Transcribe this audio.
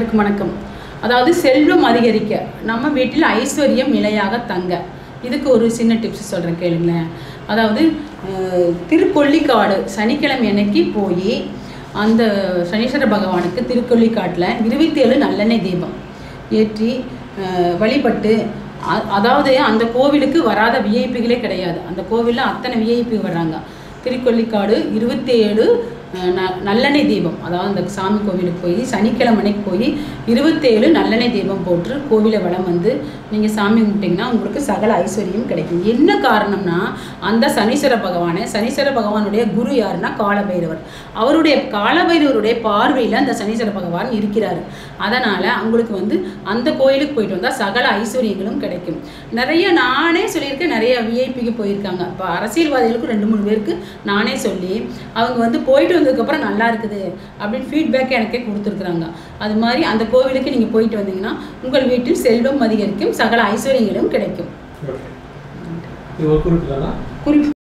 அனைவருக்கும் வணக்கம். அதாவது செல்வம் அதிகரிக்க நம்ம வீட்டில் ஐஸ்வர்யம் நிலையாக தங்க இதுக்கு ஒரு சின்ன டிப்ஸ் சொல்கிறேன் கேளுங்களேன். அதாவது திருக்கொள்ளிக்காடு சனிக்கிழமை அன்னைக்கு போய் அந்த சனீஸ்வர பகவானுக்கு திருக்கொள்ளிக்காட்டில் 27 நல்லெண்ணெய் தீபம் ஏற்றி வழிபட்டு, அதாவது அந்த கோவிலுக்கு வராத விஐபிகளே கிடையாது. அந்த கோவிலில் அத்தனை விஐபி வர்றாங்க. திருக்கொள்ளிக்காடு 27 நல்லெண்ணெய் தீபம், அதாவது அந்த சாமி கோவிலுக்கு போய் சனிக்கிழமைக்கு போய் 27 நல்லெண்ணெய் தீபம் போட்டு கோவிலை வலம் வந்து நீங்கள் சாமி கும்பிட்டிங்கன்னா உங்களுக்கு சகல ஐஸ்வர்யம் கிடைக்கும். என்ன காரணம்னா, அந்த சனீஸ்வர பகவானுடைய குரு யாருன்னா காலபைரவர். காலபைரவருடைய பார்வையில் அந்த சனீஸ்வர பகவான் இருக்கிறார். அதனால் உங்களுக்கு அந்த கோயிலுக்கு போயிட்டு வந்தால் சகல ஐஸ்வர்யங்களும் கிடைக்கும். நிறைய நானே சொல்லியிருக்கேன், நிறைய விஐபிக்கு போயிருக்காங்க. இப்போ அரசியல்வாதிகளுக்கு 2-3 பேருக்கு நானே சொல்லி அவங்க போயிட்டு வந்ததுக்கப்புறம் நல்லா இருக்குது அப்படின்னு ஃபீட்பேக் எனக்கே கொடுத்துருக்குறாங்க. அது மாதிரி அந்த கோவிலுக்கு நீங்கள் போயிட்டு வந்தீங்கன்னா உங்கள் வீட்டில் செல்வம் அதிகரிக்கும், சகல ஐஸ்வர்யங்களும் கிடைக்கும். குறிப்பு